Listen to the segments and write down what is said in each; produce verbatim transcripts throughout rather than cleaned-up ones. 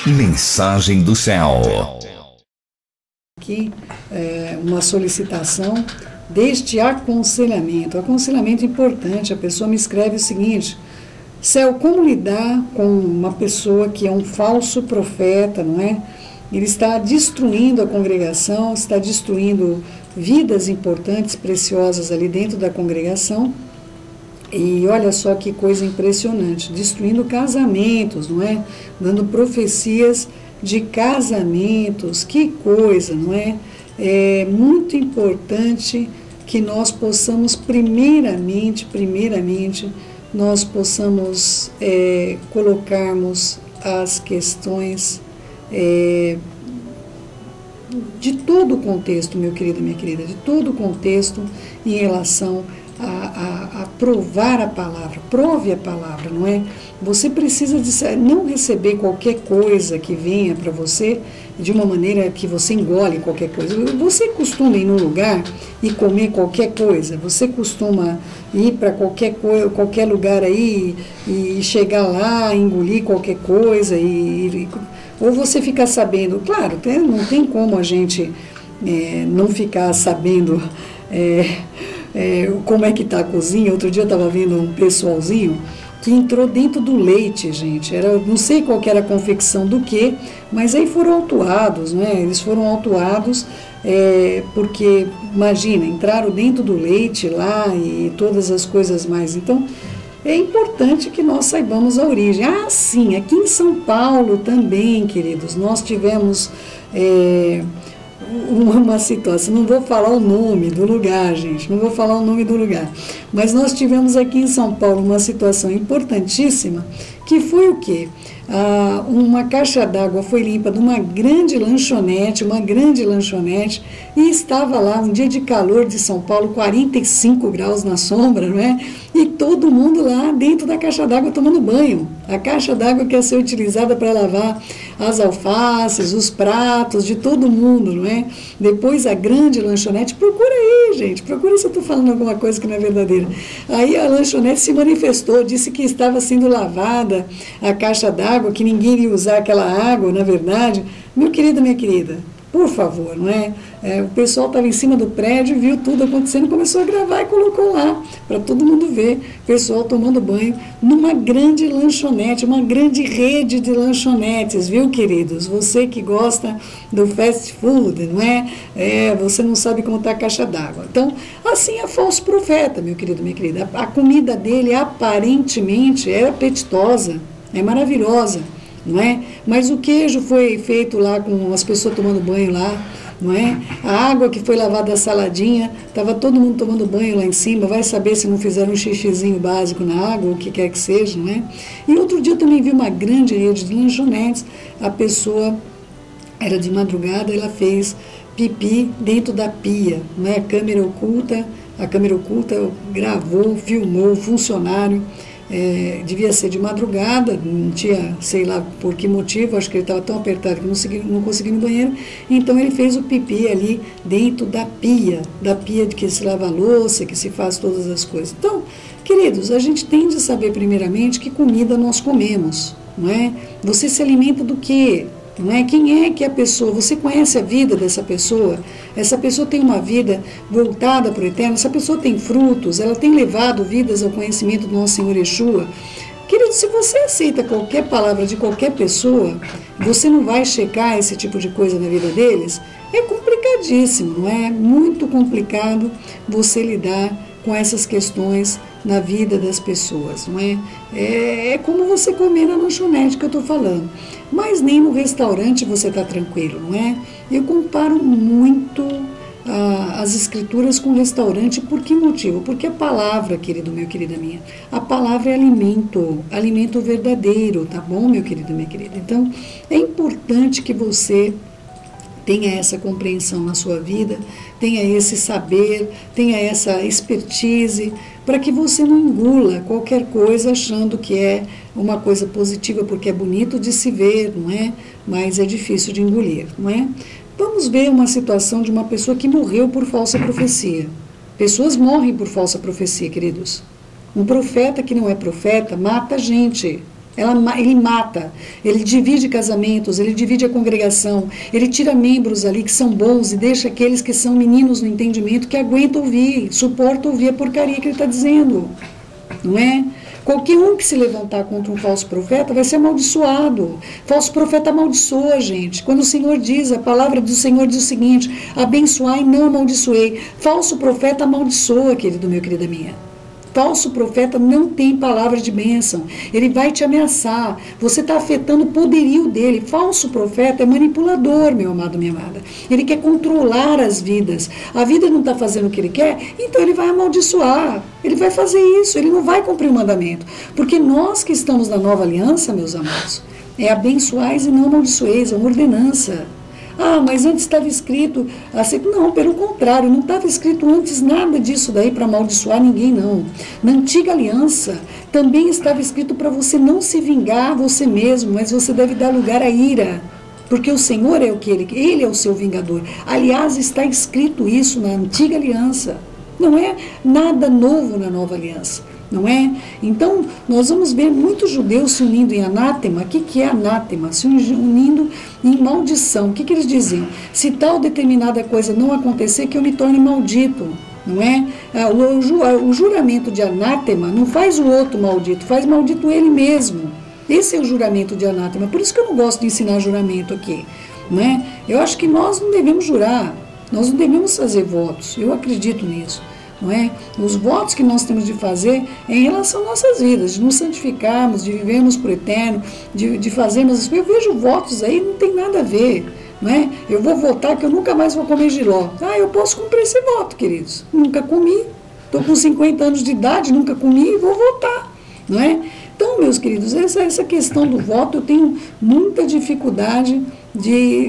Mensagem do céu. Aqui é uma solicitação deste aconselhamento. Aconselhamento importante. A pessoa me escreve o seguinte: Céu, como lidar com uma pessoa que é um falso profeta, não é? Ele está destruindo a congregação, está destruindo vidas importantes, preciosas ali dentro da congregação. E olha só que coisa impressionante, destruindo casamentos, não é? Dando profecias de casamentos, que coisa, não é? É muito importante que nós possamos primeiramente, primeiramente, nós possamos é, colocarmos as questões é, de todo o contexto, meu querido, minha querida, de todo o contexto em relação A, a, a provar a palavra, prove a palavra, não é? Você precisa de não receber qualquer coisa que venha para você de uma maneira que você engole qualquer coisa. Você costuma ir num lugar e comer qualquer coisa? Você costuma ir para qualquer, qualquer lugar aí e chegar lá, engolir qualquer coisa? E, e, ou você fica sabendo? Claro, tem, não tem como a gente é, não ficar sabendo... É, É, como é que está a cozinha. Outro dia eu estava vendo um pessoalzinho que entrou dentro do leite, gente. Era, não sei qual que era a confecção do que, mas aí foram autuados, né? Eles foram autuados é, porque, imagina, entraram dentro do leite lá e todas as coisas mais. Então, é importante que nós saibamos a origem. Ah, sim, aqui em São Paulo também, queridos, nós tivemos... É, uma situação, não vou falar o nome do lugar, gente, não vou falar o nome do lugar, mas nós tivemos aqui em São Paulo uma situação importantíssima, que foi o quê? Ah, uma caixa d'água foi limpa de uma grande lanchonete, uma grande lanchonete, e estava lá um dia de calor de São Paulo, quarenta e cinco graus na sombra, não é? E todo mundo lá dentro da caixa d'água tomando banho. A caixa d'água que ia ser utilizada para lavar as alfaces, os pratos de todo mundo, não é? Depois a grande lanchonete, procura aí, gente, procura se eu estou falando alguma coisa que não é verdadeira. Aí a lanchonete se manifestou, disse que estava sendo lavada a caixa d'água, que ninguém ia usar aquela água, na verdade. Meu querido, minha querida, por favor, não é? É, o pessoal estava em cima do prédio, viu tudo acontecendo, começou a gravar e colocou lá, para todo mundo ver, o pessoal tomando banho numa grande lanchonete, uma grande rede de lanchonetes, viu, queridos? Você que gosta do fast food, não é? É, você não sabe como está a caixa d'água. Então, assim é falso profeta, meu querido, minha querida. A, a comida dele, aparentemente, é apetitosa, é maravilhosa, não é? Mas o queijo foi feito lá com as pessoas tomando banho lá, não é? A água que foi lavada da saladinha, estava todo mundo tomando banho lá em cima, vai saber se não fizeram um xixizinho básico na água, ou o que quer que seja, não é? E outro dia eu também vi uma grande rede de lanchonetes, a pessoa era de madrugada, ela fez pipi dentro da pia, não é? A câmera oculta, a câmera oculta gravou, filmou o funcionário. É, devia ser de madrugada, não tinha, sei lá por que motivo, acho que ele estava tão apertado que não, consegui, não conseguia ir no banheiro, então ele fez o pipi ali dentro da pia, da pia de que se lava a louça, que se faz todas as coisas. Então, queridos, a gente tem de saber primeiramente que comida nós comemos, não é? Você se alimenta do quê? Não é? Quem é que é a pessoa? Você conhece a vida dessa pessoa? Essa pessoa tem uma vida voltada para o eterno? Essa pessoa tem frutos? Ela tem levado vidas ao conhecimento do nosso Senhor Yeshua? Querido, se você aceita qualquer palavra de qualquer pessoa, você não vai checar esse tipo de coisa na vida deles? É complicadíssimo, não é? Muito complicado você lidar com essas questões na vida das pessoas, não é? É, é como você comer na lanchonete que eu estou falando. Mas nem no restaurante você está tranquilo, não é? Eu comparo muito ah, as escrituras com o restaurante. Por que motivo? Porque a palavra, querido meu, querida minha, a palavra é alimento, alimento verdadeiro, tá bom, meu querido, minha querida? Então, é importante que você tenha essa compreensão na sua vida, tenha esse saber, tenha essa expertise, para que você não engula qualquer coisa achando que é uma coisa positiva, porque é bonito de se ver, não é? Mas é difícil de engolir, não é? Vamos ver uma situação de uma pessoa que morreu por falsa profecia. Pessoas morrem por falsa profecia, queridos. Um profeta que não é profeta mata gente. Ela, ele mata, ele divide casamentos, ele divide a congregação, ele tira membros ali que são bons e deixa aqueles que são meninos no entendimento que aguentam ouvir, suportam ouvir a porcaria que ele está dizendo, não é? Qualquer um que se levantar contra um falso profeta vai ser amaldiçoado. Falso profeta amaldiçoa, gente. Quando o Senhor diz, a palavra do Senhor diz o seguinte, abençoai e não amaldiçoei. Falso profeta amaldiçoa, querido meu, querida minha. Falso profeta não tem palavra de bênção. Ele vai te ameaçar. Você está afetando o poderio dele. Falso profeta é manipulador, meu amado, minha amada. Ele quer controlar as vidas. A vida não está fazendo o que ele quer, então ele vai amaldiçoar. Ele vai fazer isso. Ele não vai cumprir o mandamento. Porque nós que estamos na nova aliança, meus amados, é abençoais e não amaldiçoeis. É uma ordenança. Ah, mas antes estava escrito assim. Não, pelo contrário, não estava escrito antes nada disso daí para amaldiçoar ninguém, não. Na antiga aliança também estava escrito para você não se vingar você mesmo, mas você deve dar lugar à ira, porque o Senhor é o que ele, ele é o seu vingador. Aliás, está escrito isso na antiga aliança. Não é nada novo na nova aliança. Não é? Então, nós vamos ver muitos judeus se unindo em anátema. O que, que é anátema? Se unindo em maldição. O que, que eles diziam? Se tal determinada coisa não acontecer, que eu me torne maldito. Não é? O juramento de anátema não faz o outro maldito, faz maldito ele mesmo. Esse é o juramento de anátema. Por isso que eu não gosto de ensinar juramento aqui. Não é? Eu acho que nós não devemos jurar, nós não devemos fazer votos. Eu acredito nisso. Não é? Os votos que nós temos de fazer é em relação às nossas vidas, de nos santificarmos, de vivermos por eterno, de, de fazermos... Eu vejo votos aí, não tem nada a ver. Não é? Eu vou votar que eu nunca mais vou comer jiló. Ah, eu posso cumprir esse voto, queridos. Nunca comi, estou com cinquenta anos de idade, nunca comi e vou votar. Não é? Então, meus queridos, essa, essa questão do voto eu tenho muita dificuldade de...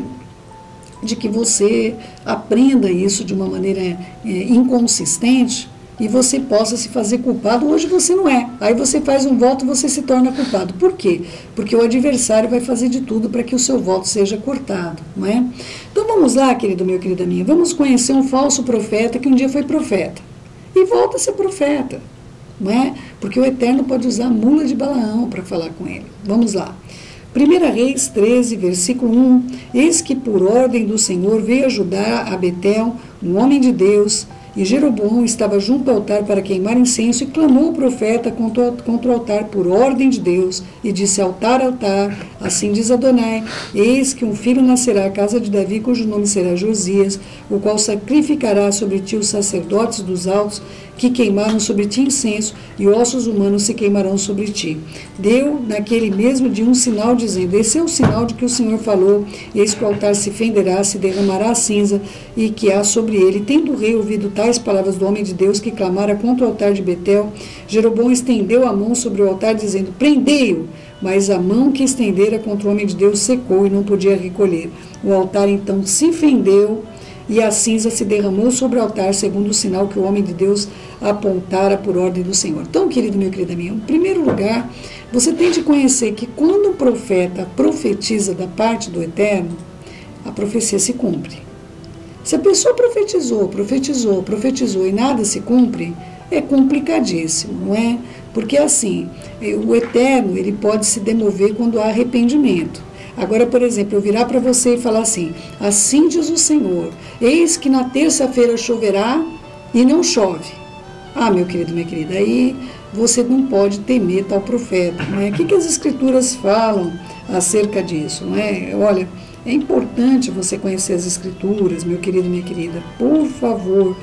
de que você aprenda isso de uma maneira é, inconsistente e você possa se fazer culpado. Hoje você não é. Aí você faz um voto e você se torna culpado. Por quê? Porque o adversário vai fazer de tudo para que o seu voto seja cortado, não é? Então vamos lá, querido meu, querida minha, vamos conhecer um falso profeta que um dia foi profeta e volta a ser profeta, não é? Porque o Eterno pode usar a mula de Balaão para falar com ele. Vamos lá. primeira Reis treze, versículo um, eis que por ordem do Senhor veio ajudar a Betel, um homem de Deus, e Jeroboão estava junto ao altar para queimar incenso, e clamou o profeta contra, contra o altar por ordem de Deus, e disse, altar, altar, assim diz Adonai, eis que um filho nascerá à casa de Davi, cujo nome será Josias, o qual sacrificará sobre ti os sacerdotes dos altos, que queimaram sobre ti incenso, e ossos humanos se queimarão sobre ti. Deu naquele mesmo dia um sinal, dizendo, esse é o sinal de que o Senhor falou, eis que o altar se fenderá, se derramará a cinza, e que há sobre ele. Tendo o rei ouvido tais palavras do homem de Deus, que clamara contra o altar de Betel, Jeroboão estendeu a mão sobre o altar, dizendo, prendei-o. Mas a mão que estendera contra o homem de Deus secou, e não podia recolher. O altar então se fendeu, e a cinza se derramou sobre o altar, segundo o sinal que o homem de Deus apontara por ordem do Senhor. Então, querido meu, querida minha, em primeiro lugar, você tem de conhecer que quando um profeta profetiza da parte do Eterno, a profecia se cumpre. Se a pessoa profetizou, profetizou, profetizou e nada se cumpre, é complicadíssimo, não é? Porque assim, o Eterno, ele pode se demover quando há arrependimento. Agora, por exemplo, eu virar para você e falar assim, assim diz o Senhor, eis que na terça-feira choverá e não chove. Ah, meu querido, minha querida, aí você não pode temer tal profeta, não é? O que, que as escrituras falam acerca disso, não é? Olha, é importante você conhecer as escrituras, meu querido, minha querida. Por favor,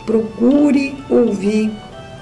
procure ouvir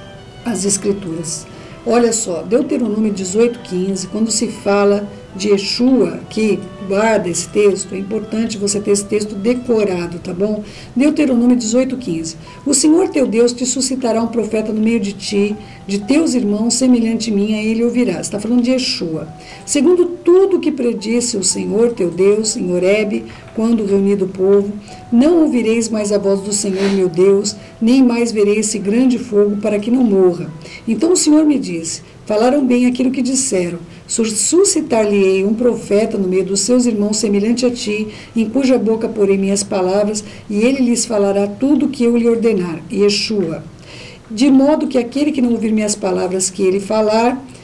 as escrituras. Olha só, Deuteronômio dezoito, quinze, quando se fala de Yeshua, que guarda esse texto, é importante você ter esse texto decorado, tá bom? Deuteronômio dezoito, quinze. O Senhor teu Deus te suscitará um profeta no meio de ti, de teus irmãos, semelhante a mim, a ele ouvirás. Está falando de Yeshua. Segundo tudo que predisse o Senhor teu Deus em Horebe, quando reunido o povo, não ouvireis mais a voz do Senhor meu Deus, nem mais vereis esse grande fogo para que não morra. Então o Senhor me disse, falaram bem aquilo que disseram, suscitar-lhe-ei um profeta no meio dos seus irmãos semelhante a ti, em cuja boca porei minhas palavras, e ele lhes falará tudo o que eu lhe ordenar. Yeshua. De modo que aquele que não ouvir minhas palavras que ele falar,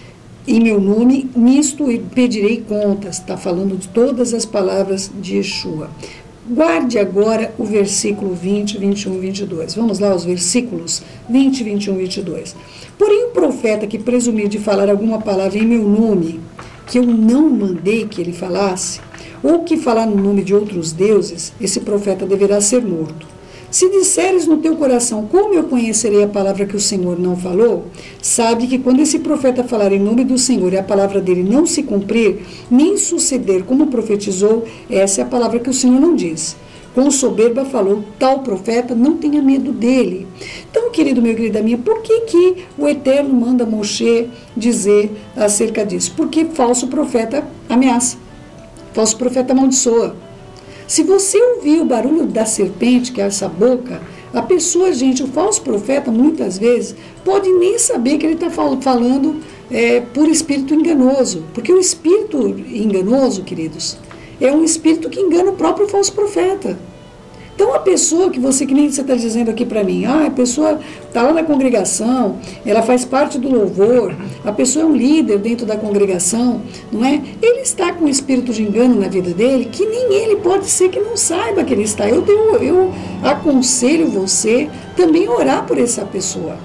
em meu nome, nisto pedirei contas. Está falando de todas as palavras de Yeshua. Guarde agora o versículo vinte, vinte e um e vinte e dois. Vamos lá, os versículos vinte, vinte e um e vinte e dois. Porém, o profeta que presumir de falar alguma palavra em meu nome, que eu não mandei que ele falasse, ou que falar no nome de outros deuses, esse profeta deverá ser morto. Se disseres no teu coração, como eu conhecerei a palavra que o Senhor não falou, sabe que quando esse profeta falar em nome do Senhor e a palavra dele não se cumprir, nem suceder como profetizou, essa é a palavra que o Senhor não disse. Com soberba falou, tal profeta, não tenha medo dele. Então, querido meu, querida minha, por que que o Eterno manda Moshe dizer acerca disso? Porque falso profeta ameaça, falso profeta amaldiçoa. Se você ouvir o barulho da serpente, que é essa boca, a pessoa, gente, o falso profeta, muitas vezes, pode nem saber que ele está falando é, por espírito enganoso. Porque o espírito enganoso, queridos, é um espírito que engana o próprio falso profeta. Então, a pessoa que você, que nem você está dizendo aqui para mim, ah, a pessoa está lá na congregação, ela faz parte do louvor, a pessoa é um líder dentro da congregação, não é? Ele está com um espírito de engano na vida dele, que nem ele pode ser que não saiba que ele está. Eu, tenho, eu aconselho você também a orar por essa pessoa,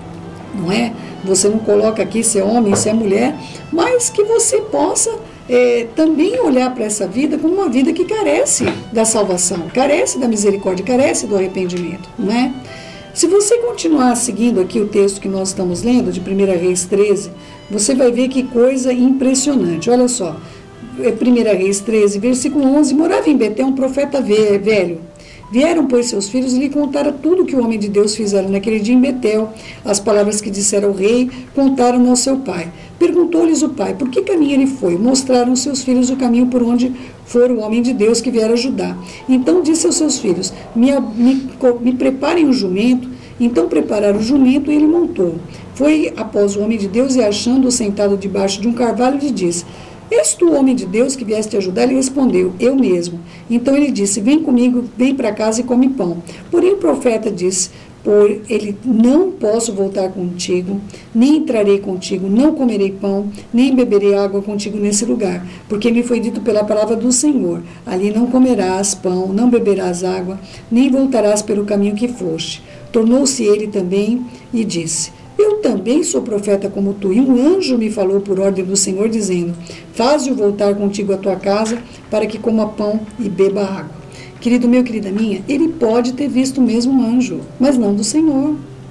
não é? Você não coloca aqui se é homem, se é mulher, mas que você possa É, também olhar para essa vida como uma vida que carece da salvação, carece da misericórdia, carece do arrependimento, não é? Se você continuar seguindo aqui o texto que nós estamos lendo, de primeira Reis treze, você vai ver que coisa impressionante. Olha só, primeira Reis treze, versículo onze, morava em Betel um profeta velho. Vieram, pois, seus filhos e lhe contaram tudo que o homem de Deus fizera naquele dia em Betel. As palavras que dissera o rei, contaram ao seu pai. Perguntou-lhes o pai, por que caminho ele foi? Mostraram seus filhos o caminho por onde for o homem de Deus que viera ajudar. Então disse aos seus filhos, me, me, me preparem o jumento. Então prepararam o jumento e ele montou. Foi após o homem de Deus e achando-o sentado debaixo de um carvalho, lhe disse, és tu o homem de Deus que vieste ajudar? Ele respondeu, eu mesmo. Então ele disse, vem comigo, vem para casa e come pão. Porém o profeta disse, por ele, não posso voltar contigo, nem entrarei contigo, não comerei pão, nem beberei água contigo nesse lugar, porque me foi dito pela palavra do Senhor, ali não comerás pão, não beberás água, nem voltarás pelo caminho que foste. Tornou-se ele também e disse, eu também sou profeta como tu, e um anjo me falou por ordem do Senhor, dizendo, faze-o voltar contigo à tua casa, para que coma pão e beba água. Querido meu, querida minha, ele pode ter visto mesmo um anjo, mas não do Senhor.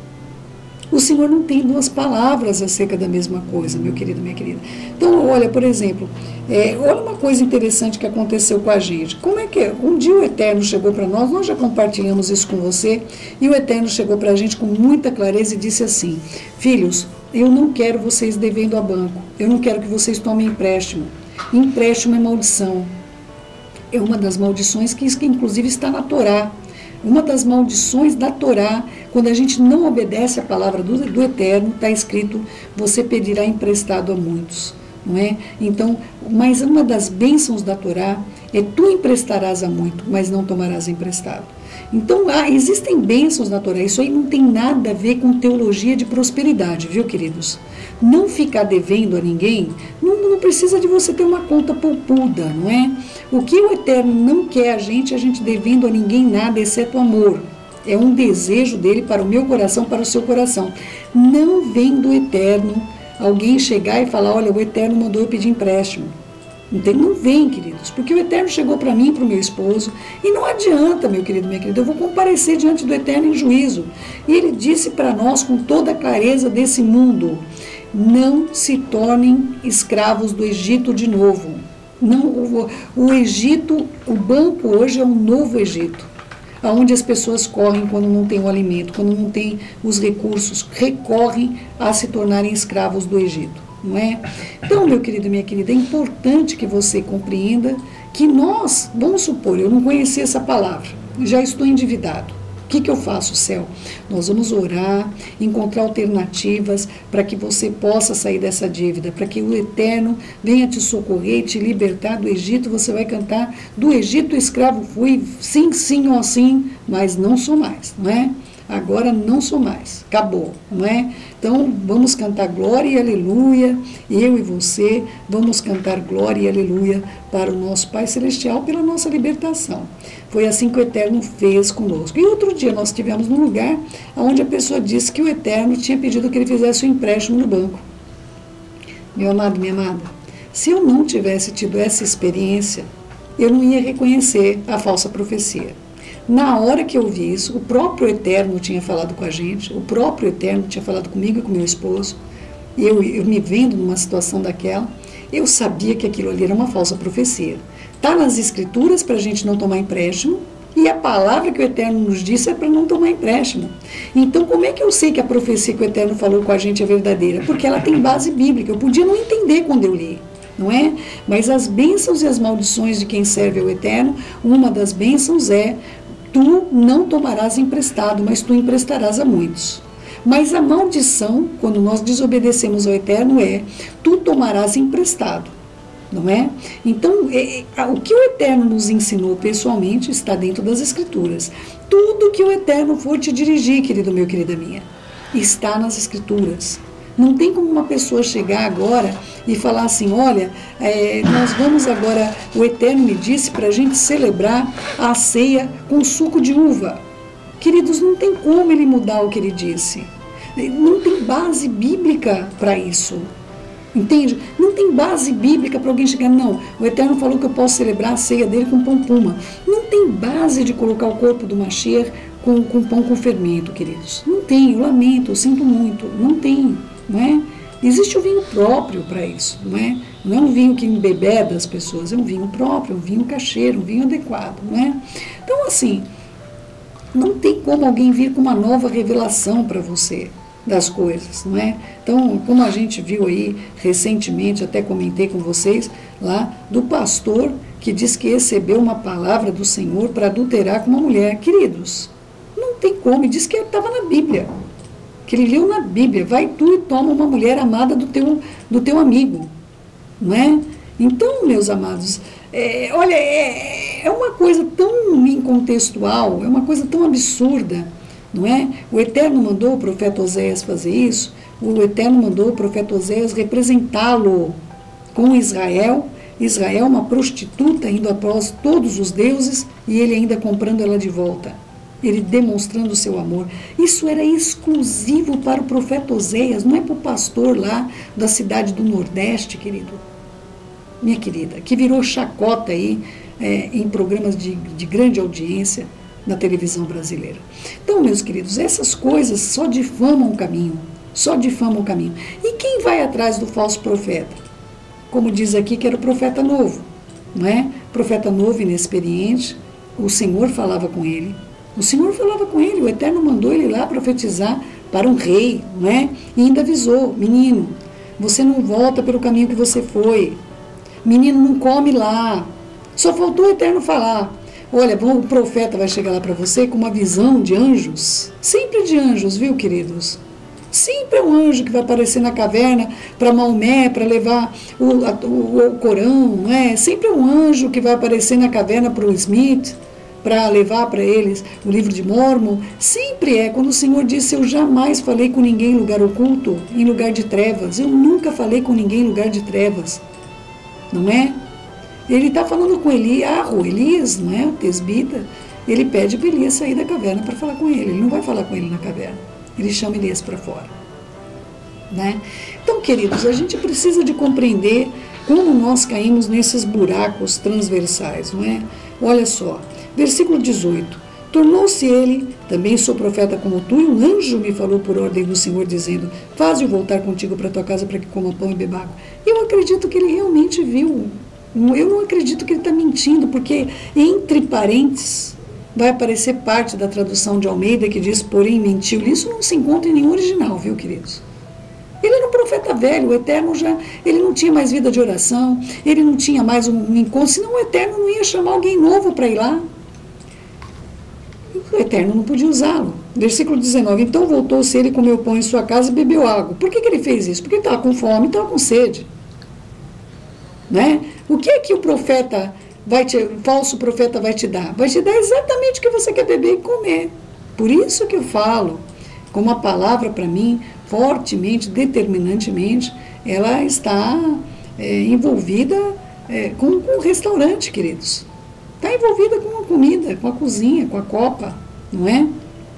O Senhor não tem duas palavras acerca da mesma coisa, meu querido, minha querida. Então, olha, por exemplo, é, olha uma coisa interessante que aconteceu com a gente. Como é que é? Um dia o Eterno chegou para nós, nós já compartilhamos isso com você, e o Eterno chegou para a gente com muita clareza e disse assim, filhos, eu não quero vocês devendo a banco, eu não quero que vocês tomem empréstimo. Empréstimo é maldição. É uma das maldições que, que inclusive está na Torá. Uma das maldições da Torá, quando a gente não obedece a palavra do, do Eterno, está escrito, você pedirá emprestado a muitos, não é? Então, mas uma das bênçãos da Torá é tu emprestarás a muito, mas não tomarás emprestado. Então, ah, existem bênçãos na Torá, isso aí não tem nada a ver com teologia de prosperidade, viu, queridos? Não ficar devendo a ninguém, não, não precisa de você ter uma conta poupuda, não é? O que o Eterno não quer a gente, a gente devendo a ninguém nada, exceto amor. É um desejo dele para o meu coração, para o seu coração. Não vem do Eterno alguém chegar e falar, olha, o Eterno mandou eu pedir empréstimo. Entende? Não vem, queridos, porque o Eterno chegou para mim e para o meu esposo, e não adianta, meu querido, minha querida, eu vou comparecer diante do Eterno em juízo. E ele disse para nós, com toda a clareza desse mundo, não se tornem escravos do Egito de novo. Não, o, o Egito, o banco hoje é um novo Egito, onde as pessoas correm quando não tem o alimento, quando não tem os recursos, recorrem a se tornarem escravos do Egito, não é? Então, meu querido e minha querida, é importante que você compreenda que nós, vamos supor, eu não conhecia essa palavra, já estou endividado. O que, que eu faço, céu? Nós vamos orar, encontrar alternativas para que você possa sair dessa dívida, para que o Eterno venha te socorrer, te libertar do Egito. Você vai cantar, do Egito escravo fui, sim, sim, ó sim, mas não sou mais, não é? agora não sou mais, acabou, não é? Então, vamos cantar glória e aleluia, eu e você, vamos cantar glória e aleluia para o nosso Pai Celestial pela nossa libertação. Foi assim que o Eterno fez conosco. E outro dia nós estivemos num lugar onde a pessoa disse que o Eterno tinha pedido que ele fizesse um empréstimo no banco. Meu amado, minha amada, se eu não tivesse tido essa experiência, eu não ia reconhecer a falsa profecia. Na hora que eu vi isso, o próprio Eterno tinha falado com a gente, o próprio Eterno tinha falado comigo e com meu esposo, e eu, eu me vendo numa situação daquela, eu sabia que aquilo ali era uma falsa profecia. Está nas Escrituras para a gente não tomar empréstimo, e a palavra que o Eterno nos disse é para não tomar empréstimo. Então, como é que eu sei que a profecia que o Eterno falou com a gente é verdadeira? Porque ela tem base bíblica. Eu podia não entender quando eu li, não é? Mas as bênçãos e as maldições de quem serve ao Eterno, uma das bênçãos é: tu não tomarás emprestado, mas tu emprestarás a muitos. Mas a maldição, quando nós desobedecemos ao Eterno, é: tu tomarás emprestado. Não é? Então, é, é, o que o Eterno nos ensinou pessoalmente está dentro das Escrituras. Tudo que o Eterno for te dirigir, querido meu, querida minha, está nas Escrituras. Não tem como uma pessoa chegar agora e falar assim: olha, é, nós vamos agora, o Eterno me disse para a gente celebrar a ceia com suco de uva. Queridos, não tem como ele mudar o que ele disse. Não tem base bíblica para isso. Entende? Não tem base bíblica para alguém chegar, não, o Eterno falou que eu posso celebrar a ceia dele com pão puma. Não tem base de colocar o corpo do Mashiach com, com pão com fermento, queridos. Não tem, eu lamento, eu sinto muito, não tem, não é? Existe o vinho próprio para isso, não é? Não é um vinho que embebeda as pessoas, é um vinho próprio, um vinho cacheiro, um vinho adequado, não é? Então, assim, não tem como alguém vir com uma nova revelação para você das coisas, não é? Então, como a gente viu aí recentemente, até comentei com vocês lá, do pastor que diz que recebeu uma palavra do Senhor para adulterar com uma mulher. Queridos, não tem como, e diz que estava na Bíblia, que ele leu na Bíblia: vai tu e toma uma mulher amada do teu, do teu amigo, não é? Então, meus amados, é, olha, é, é uma coisa tão incontextual, é uma coisa tão absurda, não é? O Eterno mandou o profeta Oséias fazer isso, o Eterno mandou o profeta Oséias representá-lo com Israel, Israel uma prostituta indo após todos os deuses e ele ainda comprando ela de volta, ele demonstrando o seu amor. Isso era exclusivo para o profeta Oséias, não é para o pastor lá da cidade do Nordeste, querido, minha querida, que virou chacota aí é, em programas de, de grande audiência na televisão brasileira. Então, meus queridos, essas coisas só difamam o caminho, só difamam o caminho. E quem vai atrás do falso profeta? Como diz aqui que era o profeta novo, não é? Profeta novo, inexperiente, o Senhor falava com ele, o Senhor falava com ele, o Eterno mandou ele lá profetizar para um rei, não é? E ainda avisou: menino, você não volta pelo caminho que você foi, menino, não come lá. Só faltou o Eterno falar: olha, o profeta vai chegar lá para você com uma visão de anjos, sempre de anjos, viu, queridos? Sempre é um anjo que vai aparecer na caverna para Maomé, para levar o, a, o, o Corão, não é? Sempre é um anjo que vai aparecer na caverna para o Smith, para levar para eles o livro de Mórmon. Sempre é, quando o Senhor disse: eu jamais falei com ninguém em lugar oculto, em lugar de trevas, eu nunca falei com ninguém em lugar de trevas, não é? Ele está falando com Eliarro, Elias, não é? O tesbita. Ele pede para Elias sair da caverna para falar com ele. Ele não vai falar com ele na caverna. Ele chama Elias para fora, né? Então, queridos, a gente precisa de compreender como nós caímos nesses buracos transversais, não é? Olha só, versículo dezoito. Tornou-se ele, também sou profeta como tu, e um anjo me falou por ordem do Senhor, dizendo: faze-o voltar contigo para tua casa para que coma pão e beba água. Eu acredito que ele realmente viu. Eu não acredito que ele está mentindo, porque entre parênteses vai aparecer parte da tradução de Almeida que diz: porém mentiu. Isso não se encontra em nenhum original, viu, queridos? Ele era um profeta velho, o Eterno já, ele não tinha mais vida de oração, ele não tinha mais um, um encontro, senão o Eterno não ia chamar alguém novo para ir lá. O Eterno não podia usá-lo. Versículo dezenove. Então voltou-se ele, comeu pão em sua casa e bebeu água. Por que, que ele fez isso? Porque ele estava com fome, estava com sede. Né? O que é que o profeta vai te, o falso profeta vai te dar? Vai te dar exatamente o que você quer beber e comer. Por isso que eu falo, como a palavra para mim, fortemente, determinantemente, ela está é, envolvida é, com, com o restaurante, queridos. Está envolvida com a comida, com a cozinha, com a copa, não é?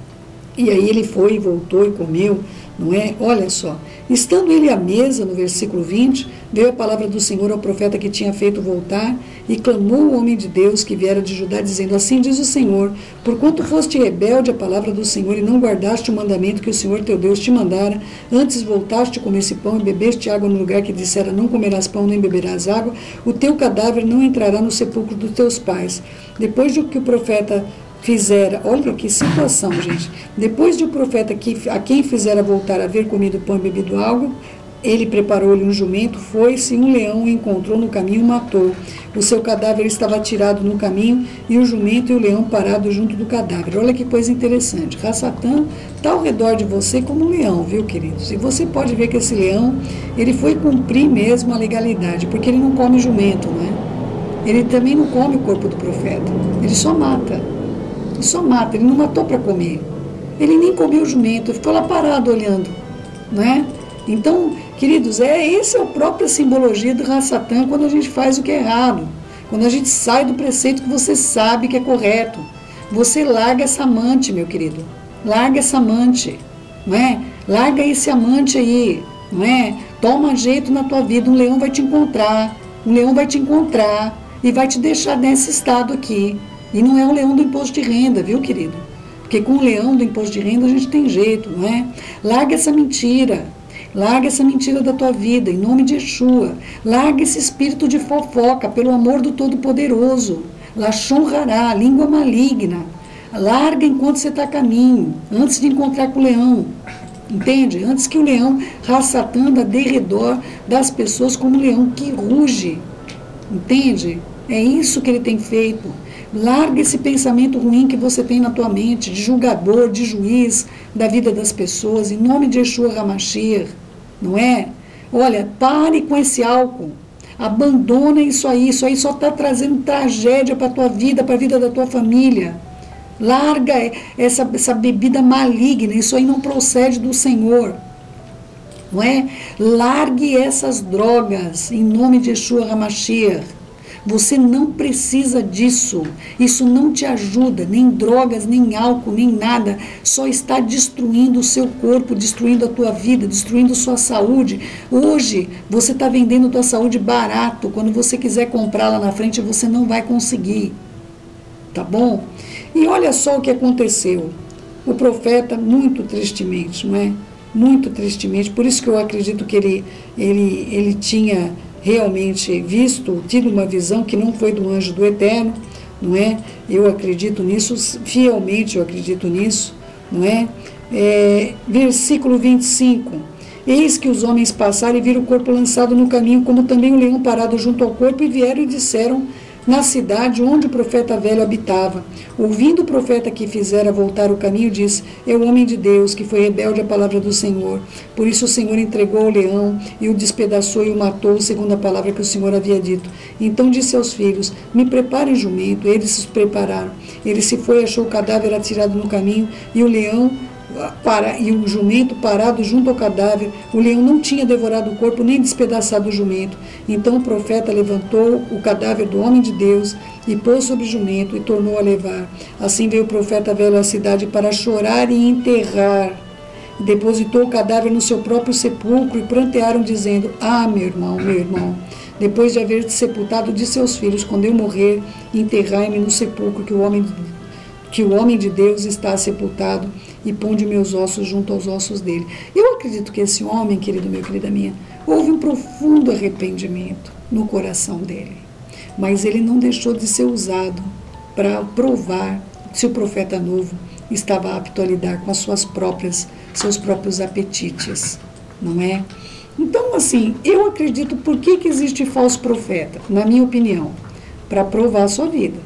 E aí ele foi e voltou e comeu, não é? Olha só, estando ele à mesa, no versículo vinte, veio a palavra do Senhor ao profeta que tinha feito voltar, e clamou o homem de Deus que viera de Judá, dizendo, assim diz o Senhor, porquanto foste rebelde à palavra do Senhor, e não guardaste o mandamento que o Senhor teu Deus te mandara, antes voltaste a comer esse pão, e bebeste água no lugar que dissera, não comerás pão, nem beberás água, o teu cadáver não entrará no sepulcro dos teus pais. Depois do que o profeta fizera, olha que situação, gente, depois de o profeta que, a quem fizera voltar a haver comido pão e bebido água, ele preparou-lhe um jumento, foi-se, um leão o encontrou no caminho e o matou. O seu cadáver estava tirado no caminho, e o jumento e o leão parados junto do cadáver. Olha que coisa interessante. Rassatã está ao redor de você como um leão, viu, queridos? E você pode ver que esse leão, ele foi cumprir mesmo a legalidade, porque ele não come jumento, não é? Ele também não come o corpo do profeta, ele só mata. Ele só mata, ele não matou para comer. Ele nem comeu o jumento, ficou lá parado olhando, não é? Então, queridos, é, essa é a própria simbologia do Rassatã quando a gente faz o que é errado. Quando a gente sai do preceito que você sabe que é correto. Você larga essa amante, meu querido. Larga essa amante, não é? Larga esse amante aí, não é? Toma jeito na tua vida, um leão vai te encontrar, um leão vai te encontrar e vai te deixar nesse estado aqui. E não é o leão do imposto de renda, viu, querido? Porque com o leão do imposto de renda a gente tem jeito, não é? Larga essa mentira. Larga essa mentira da tua vida, em nome de Yeshua. Larga esse espírito de fofoca, pelo amor do Todo-Poderoso. Lachon hará, língua maligna. Larga enquanto você está a caminho, antes de encontrar com o leão. Entende? Antes que o leão Rassatã anda de redor das pessoas como um leão que ruge. Entende? É isso que ele tem feito. Larga esse pensamento ruim que você tem na tua mente, de julgador, de juiz da vida das pessoas, em nome de Yeshua HaMashiach, não é? Olha, pare com esse álcool, abandona isso aí, isso aí só está trazendo tragédia para a tua vida, para a vida da tua família. Larga essa, essa bebida maligna, isso aí não procede do Senhor, não é? Largue essas drogas, em nome de Yeshua HaMashiach. Você não precisa disso, isso não te ajuda, nem drogas, nem álcool, nem nada, só está destruindo o seu corpo, destruindo a tua vida, destruindo a sua saúde. Hoje, você está vendendo a tua saúde barato, quando você quiser comprar lá na frente, você não vai conseguir, tá bom? E olha só o que aconteceu, o profeta, muito tristemente, não é? Muito tristemente, por isso que eu acredito que ele, ele, ele tinha realmente visto, tido uma visão que não foi do anjo do Eterno, não é? Eu acredito nisso, fielmente eu acredito nisso, não é? É, versículo vinte e cinco, eis que os homens passaram e viram o corpo lançado no caminho, como também o leão parado junto ao corpo, e vieram e disseram na cidade onde o profeta velho habitava. Ouvindo o profeta que fizera voltar o caminho, disse, é o homem de Deus, que foi rebelde à palavra do Senhor. Por isso o Senhor entregou ao leão, e o despedaçou e o matou, segundo a palavra que o Senhor havia dito. Então disse aos filhos, me preparem jumento. Eles se prepararam. Ele se foi e achou o cadáver atirado no caminho, e o leão Para, e o jumento parado junto ao cadáver. O leão não tinha devorado o corpo nem despedaçado o jumento. Então o profeta levantou o cadáver do homem de Deus e pôs sobre o jumento e tornou a levar. Assim veio o profeta velho à cidade para chorar e enterrar. Depositou o cadáver no seu próprio sepulcro e prantearam dizendo, ah, meu irmão, meu irmão, depois de haver sepultado de seus filhos, quando eu morrer, enterrai-me no sepulcro que o homem que o homem de Deus está sepultado, e ponde meus ossos junto aos ossos dele. Eu acredito que esse homem, querido meu, querida minha, houve um profundo arrependimento no coração dele, mas ele não deixou de ser usado para provar se o profeta novo estava apto a lidar com as suas próprias, seus próprios apetites, não é? Então, assim, eu acredito, por que que existe falso profeta? Na minha opinião, para provar a sua vida.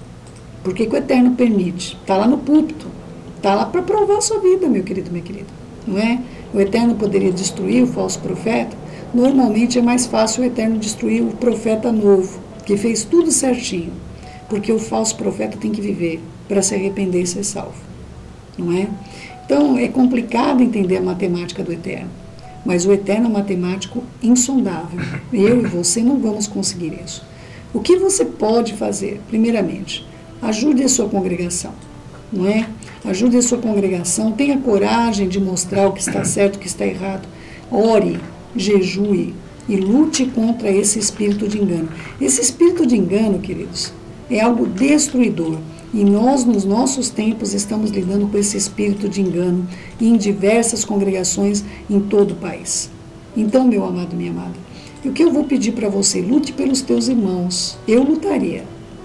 Por que que o Eterno permite? Está lá no púlpito, está lá para provar a sua vida, meu querido, minha querida, não é? O Eterno poderia destruir o falso profeta? Normalmente é mais fácil o Eterno destruir o profeta novo, que fez tudo certinho, porque o falso profeta tem que viver para se arrepender e ser salvo. não é? Então, é complicado entender a matemática do Eterno, mas o Eterno é um matemático insondável. Eu e você não vamos conseguir isso. O que você pode fazer? Primeiramente, ajude a sua congregação, não é? Ajude a sua congregação, tenha coragem de mostrar o que está certo, o que está errado. Ore, jejue e lute contra esse espírito de engano. Esse espírito de engano, queridos, é algo destruidor. E nós, nos nossos tempos, estamos lidando com esse espírito de engano em diversas congregações em todo o país. Então, meu amado, minha amada, o que eu vou pedir para você? Lute pelos teus irmãos. Eu lutaria.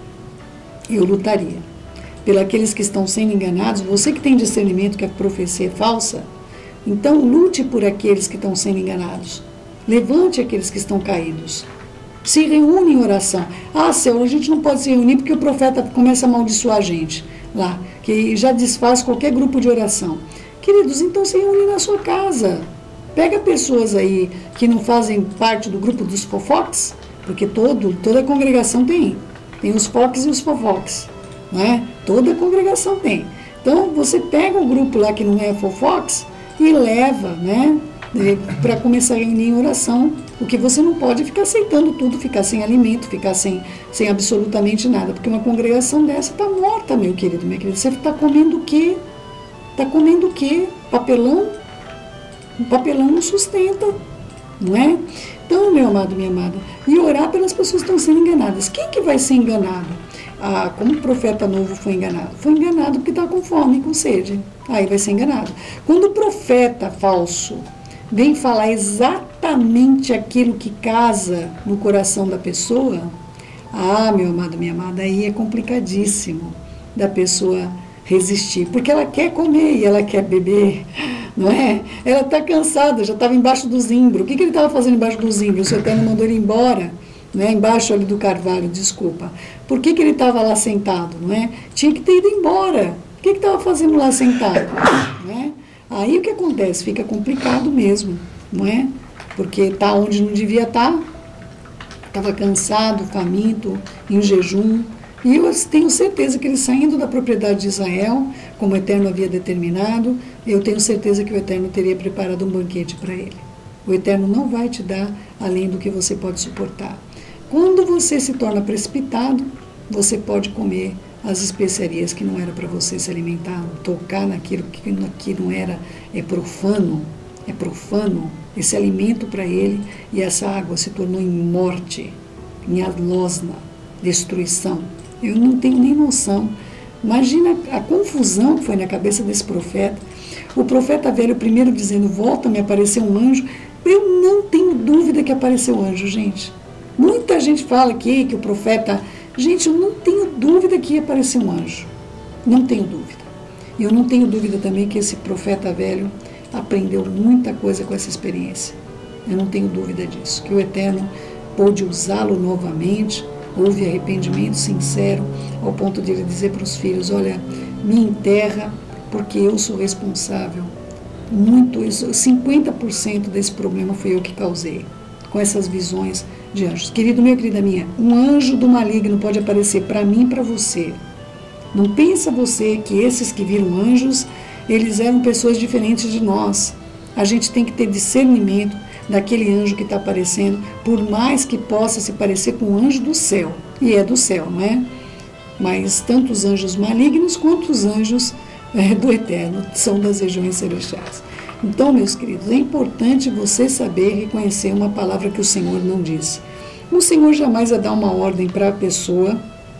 Eu lutaria. Pelos que estão sendo enganados. Você que tem discernimento que a profecia é falsa, então lute por aqueles que estão sendo enganados. Levante aqueles que estão caídos. Se reúne em oração. Ah, Senhor, a gente não pode se reunir porque o profeta começa a amaldiçoar a gente lá, que já desfaz qualquer grupo de oração. Queridos, então se reúne na sua casa. Pega pessoas aí que não fazem parte do grupo dos fofoques, porque todo, toda congregação tem. Tem os foques e os fofoques, não é? Toda congregação tem. Então, você pega um grupo lá que não é fofoques e leva, né? Para começar a reunir em oração, porque você não pode ficar aceitando tudo, ficar sem alimento, ficar sem, sem absolutamente nada, porque uma congregação dessa está morta, meu querido, minha querida. Você está comendo o quê? Está comendo o quê? Papelão? O papelão não sustenta, não é? Então, meu amado, minha amada, e orar pelas pessoas que estão sendo enganadas. Quem que vai ser enganado? Ah, como o profeta novo foi enganado? Foi enganado porque está com fome, com sede. Aí vai ser enganado. Quando o profeta falso vem falar exatamente aquilo que casa no coração da pessoa, ah, meu amado, minha amada, aí é complicadíssimo da pessoa resistir, porque ela quer comer e ela quer beber, não é? Ela está cansada, já estava embaixo do zimbro. O que, que ele estava fazendo embaixo do zimbro? O seu Eterno mandou ele embora, né? Embaixo ali do carvalho, desculpa. Por que, que ele estava lá sentado, não é? Tinha que ter ido embora. O que estava fazendo lá sentado, não é? Aí o que acontece? Fica complicado mesmo, não é? Porque está onde não devia estar, estava cansado, faminto, em jejum. E eu tenho certeza que ele saindo da propriedade de Israel, como o Eterno havia determinado, eu tenho certeza que o Eterno teria preparado um banquete para ele. O Eterno não vai te dar além do que você pode suportar. Quando você se torna precipitado, você pode comer as especiarias que não era para você se alimentar, tocar naquilo que, que não era, é profano, é profano, esse alimento para ele, e essa água se tornou em morte, em alosna, destruição. Eu não tenho nem noção. Imagina a confusão que foi na cabeça desse profeta. O profeta velho primeiro dizendo, volta, me apareceu um anjo. Eu não tenho dúvida que apareceu um anjo, gente. Muita gente fala aqui que o profeta... Gente, eu não tenho dúvida que ia aparecer um anjo. Não tenho dúvida. E eu não tenho dúvida também que esse profeta velho aprendeu muita coisa com essa experiência. Eu não tenho dúvida disso. Que o Eterno pôde usá-lo novamente. Houve arrependimento sincero, ao ponto de ele dizer para os filhos, olha, me enterra, porque eu sou responsável. Muito, cinquenta por cento desse problema foi eu que causei, com essas visões de anjos. Querido meu, querida minha, um anjo do maligno pode aparecer para mim e para você. Não pensa você que esses que viram anjos, eles eram pessoas diferentes de nós. A gente tem que ter discernimento daquele anjo que está aparecendo, por mais que possa se parecer com um anjo do céu, e é do céu, não é? Mas tanto os anjos malignos quanto os anjos é, do Eterno são das regiões celestiais. Então, meus queridos, é importante você saber reconhecer uma palavra que o Senhor não disse. O Senhor jamais vai dar uma ordem para a pessoa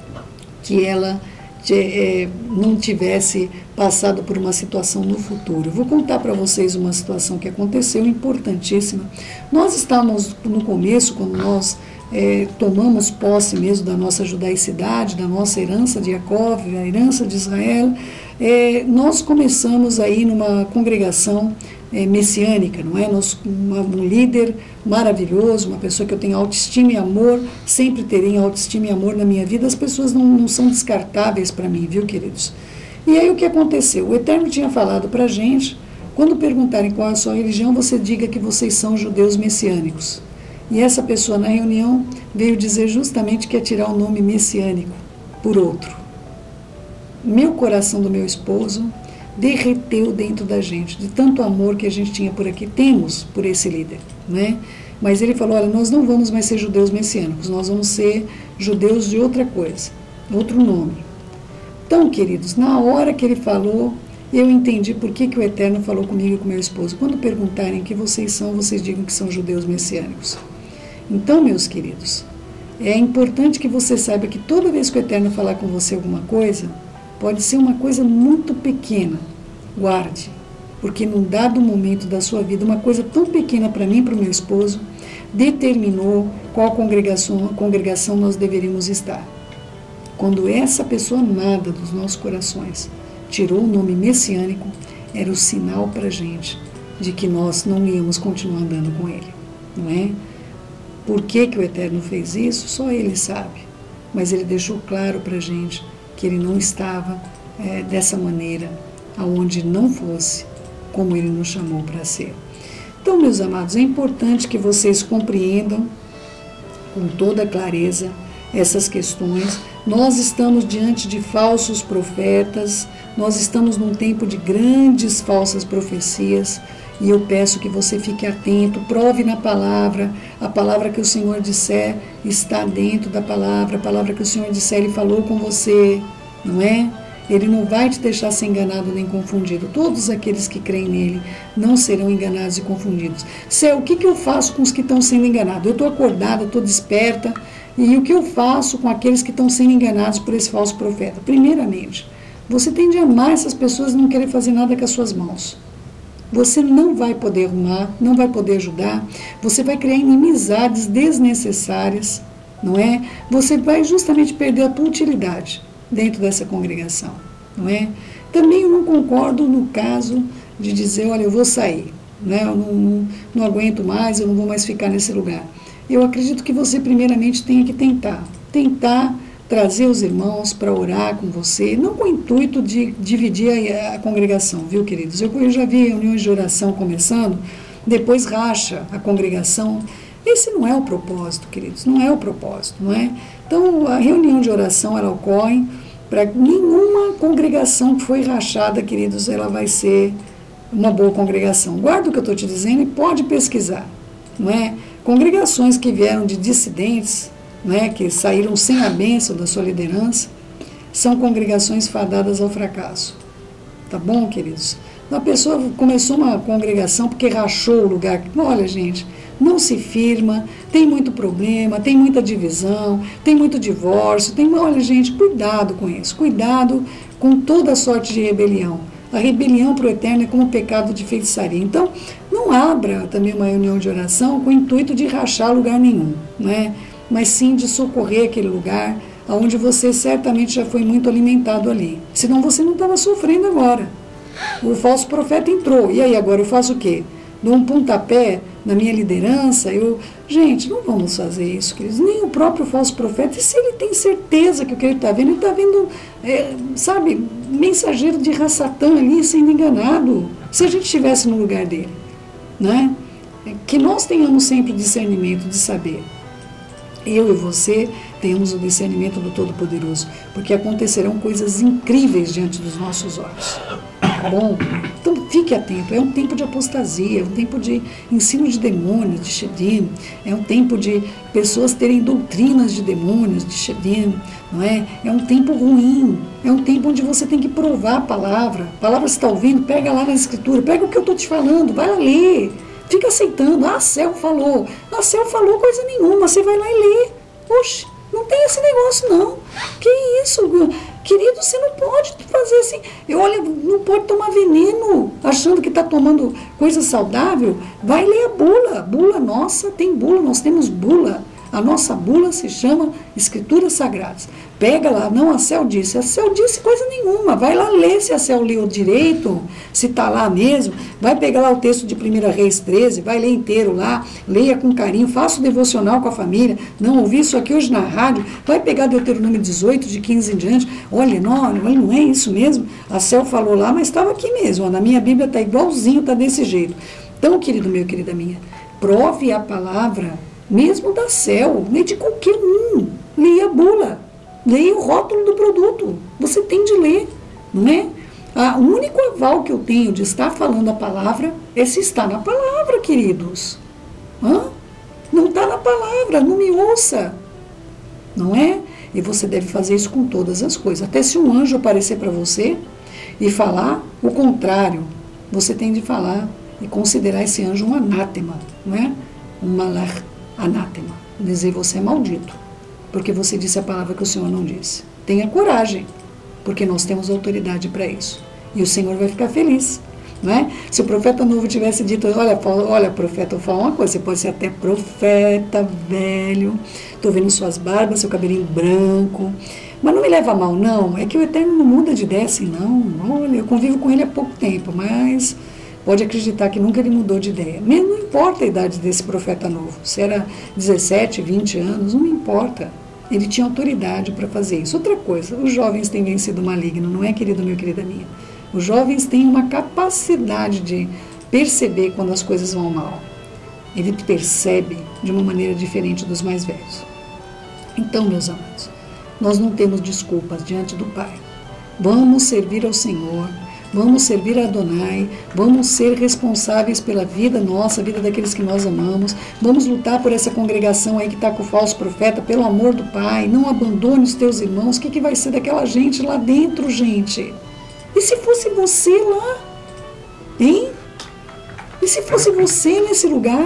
que ela é, não tivesse passado por uma situação no futuro. Vou contar para vocês uma situação que aconteceu, importantíssima. Nós estávamos no começo, quando nós é, tomamos posse mesmo da nossa judaicidade, da nossa herança de Jacó, a herança de Israel, é, nós começamos aí numa congregação é, messiânica, não é? Nós, uma, um líder maravilhoso, uma pessoa que eu tenho autoestima e amor, sempre terei autoestima e amor na minha vida. As pessoas não, não são descartáveis para mim, viu, queridos? E aí o que aconteceu? O Eterno tinha falado para a gente, quando perguntarem qual é a sua religião, você diga que vocês são judeus messiânicos. E essa pessoa na reunião veio dizer justamente que ia tirar o nome messiânico por outro. Meu coração do meu esposo derreteu dentro da gente, de tanto amor que a gente tinha por aqui, temos por esse líder, né? Mas ele falou, olha, nós não vamos mais ser judeus messiânicos, nós vamos ser judeus de outra coisa, outro nome. Então, queridos, na hora que ele falou, eu entendi por que, que o Eterno falou comigo e com meu esposo. Quando perguntarem o que vocês são, vocês digam que são judeus messiânicos. Então, meus queridos, é importante que você saiba que toda vez que o Eterno falar com você alguma coisa, pode ser uma coisa muito pequena, guarde, porque num dado momento da sua vida, uma coisa tão pequena para mim e para o meu esposo, determinou qual congregação, congregação nós deveríamos estar. Quando essa pessoa amada dos nossos corações tirou o nome messiânico, era o sinal para a gente de que nós não íamos continuar andando com ele, não é? Por que que o Eterno fez isso? Só ele sabe, mas ele deixou claro para a gente que ele não estava é, dessa maneira, aonde não fosse como ele nos chamou para ser. Então, meus amados, é importante que vocês compreendam com toda clareza essas questões. Nós estamos diante de falsos profetas, nós estamos num tempo de grandes falsas profecias, e eu peço que você fique atento, prove na palavra, a palavra que o Senhor disser está dentro da palavra, a palavra que o Senhor disser, Ele falou com você, não é? Ele não vai te deixar ser enganado nem confundido. Todos aqueles que creem nele não serão enganados e confundidos. Céu, o que, que eu faço com os que estão sendo enganados? Eu estou acordada, estou desperta, e o que eu faço com aqueles que estão sendo enganados por esse falso profeta? Primeiramente, você tem de amar essas pessoas e não querer fazer nada com as suas mãos. Você não vai poder arrumar, não vai poder ajudar, você vai criar inimizades desnecessárias, não é? Você vai justamente perder a tua utilidade dentro dessa congregação, não é? Também eu não concordo no caso de dizer, olha, eu vou sair, né? Eu não, não, não aguento mais, eu não vou mais ficar nesse lugar. Eu acredito que você primeiramente tenha que tentar, tentar trazer os irmãos para orar com você, não com o intuito de dividir a, a congregação, viu, queridos? Eu, eu já vi reuniões de oração começando, depois racha a congregação. Esse não é o propósito, queridos, não é o propósito, não é? Então, a reunião de oração, ela ocorre para nenhuma congregação que foi rachada, queridos, ela vai ser uma boa congregação. Guarda o que eu estou te dizendo e pode pesquisar, não é? Congregações que vieram de dissidentes, né, que saíram sem a bênção da sua liderança, são congregações fadadas ao fracasso. Tá bom, queridos? Uma pessoa começou uma congregação porque rachou o lugar. Olha, gente, não se firma, tem muito problema, tem muita divisão, tem muito divórcio, tem... Olha, gente, cuidado com isso, cuidado com toda sorte de rebelião. A rebelião para o Eterno é como um pecado de feitiçaria. Então, não abra também uma reunião de oração com o intuito de rachar lugar nenhum, né? Mas sim de socorrer aquele lugar onde você certamente já foi muito alimentado ali. Senão você não estava sofrendo agora. O falso profeta entrou, e aí agora eu faço o quê? Dou um pontapé na minha liderança? Eu... Gente, não vamos fazer isso, queridos. Nem o próprio falso profeta, e se ele tem certeza que o que ele está vendo, ele está vendo, é, sabe, mensageiro de Rassatã ali sendo enganado. Se a gente estivesse no lugar dele, né? Que nós tenhamos sempre discernimento de saber. Eu e você temos o discernimento do Todo-Poderoso, porque acontecerão coisas incríveis diante dos nossos olhos. Tá bom? Então fique atento, é um tempo de apostasia, é um tempo de ensino de demônios, de Shedim, é um tempo de pessoas terem doutrinas de demônios, de Shedim, não é? É um tempo ruim, é um tempo onde você tem que provar a palavra. A palavra você está ouvindo, pega lá na escritura, pega o que eu estou te falando, vai lá ler. Fica aceitando, ah, Céu falou, ah, Céu falou coisa nenhuma, você vai lá e lê. Oxe, não tem esse negócio não. Que isso, querido, você não pode fazer assim. Eu, olha, não pode tomar veneno achando que está tomando coisa saudável. Vai ler a bula, bula nossa, tem bula, nós temos bula. A nossa bula se chama Escrituras Sagradas. Pega lá, não, a Céu disse. A Céu disse coisa nenhuma. Vai lá ler se a Céu leu direito, se está lá mesmo. Vai pegar lá o texto de primeira Reis treze, vai ler inteiro lá, leia com carinho, faça o devocional com a família. Não ouvi isso aqui hoje na rádio. Vai pegar Deuteronômio dezoito, de quinze em diante. Olha, não, não é isso mesmo. A Céu falou lá, mas estava aqui mesmo. Na minha Bíblia está igualzinho, está desse jeito. Então, querido meu, querida minha, prove a palavra mesmo da Céu, nem de qualquer um. Leia a bula, leia o rótulo do produto. Você tem de ler, não é? Ah, o único aval que eu tenho de estar falando a palavra é se está na palavra, queridos. Hã? Não está na palavra, não me ouça. Não é? E você deve fazer isso com todas as coisas. Até se um anjo aparecer para você e falar o contrário, você tem de falar e considerar esse anjo um anátema, não é? Um malar anátema. Dizer você é maldito, porque você disse a palavra que o Senhor não disse. Tenha coragem, porque nós temos autoridade para isso. E o Senhor vai ficar feliz. Não é? Se o profeta novo tivesse dito, olha, olha profeta, eu vou falar uma coisa, você pode ser até profeta, velho, estou vendo suas barbas, seu cabelinho branco, mas não me leva a mal, não, é que o Eterno não muda de ideia assim, não. Olha, eu convivo com ele há pouco tempo, mas pode acreditar que nunca ele mudou de ideia. Mesmo não importa a idade desse profeta novo, se era dezessete, vinte anos, não me importa. Ele tinha autoridade para fazer isso. Outra coisa, os jovens têm vencido o maligno, não é, querido meu, querida minha? Os jovens têm uma capacidade de perceber quando as coisas vão mal. Ele percebe de uma maneira diferente dos mais velhos. Então, meus amados, nós não temos desculpas diante do Pai. Vamos servir ao Senhor, vamos servir a Adonai, vamos ser responsáveis pela vida nossa, a vida daqueles que nós amamos, vamos lutar por essa congregação aí que está com o falso profeta, pelo amor do Pai, não abandone os teus irmãos. O que, que vai ser daquela gente lá dentro, gente? E se fosse você lá? Hein? E se fosse você nesse lugar?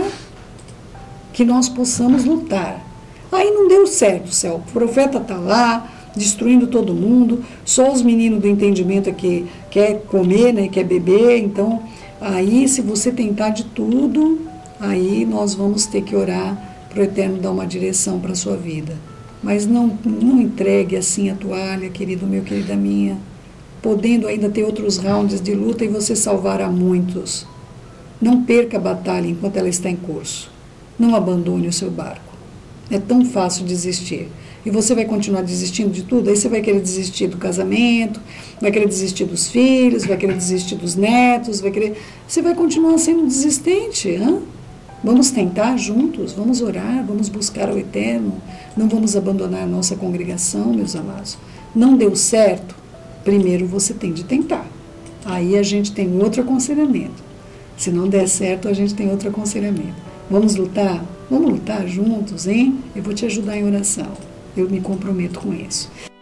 Que nós possamos lutar. Aí não deu certo, céu. O profeta está lá, destruindo todo mundo. Só os meninos do entendimento é que quer comer, né, quer beber. Então, aí se você tentar de tudo, aí nós vamos ter que orar para o Eterno dar uma direção para a sua vida. Mas não, não entregue assim a toalha, querido meu, querida minha, podendo ainda ter outros rounds de luta e você salvar a muitos. Não perca a batalha enquanto ela está em curso. Não abandone o seu barco. É tão fácil desistir. E você vai continuar desistindo de tudo? Aí você vai querer desistir do casamento, vai querer desistir dos filhos, vai querer desistir dos netos, vai querer... Você vai continuar sendo desistente, hein? Vamos tentar juntos, vamos orar, vamos buscar o Eterno. Não vamos abandonar a nossa congregação, meus amados. Não deu certo? Primeiro você tem de tentar. Aí a gente tem outro aconselhamento. Se não der certo, a gente tem outro aconselhamento. Vamos lutar? Vamos lutar juntos, hein? Eu vou te ajudar em oração. Eu me comprometo com isso.